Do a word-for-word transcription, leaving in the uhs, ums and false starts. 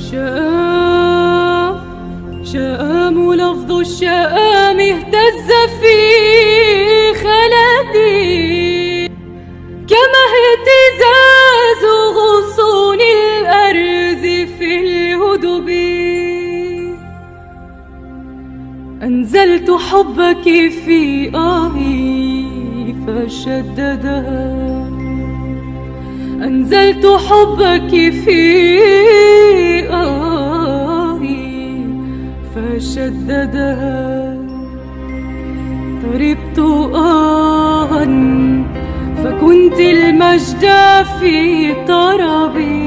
شام شام لفظ الشام اهتز في خلدي كما اهتزاز غصون الأرز في الهدب. أنزلت حبك في آهي فشددها، أنزلت حبك في آهي فشددها. طربت آها فكنت المجد في طربي،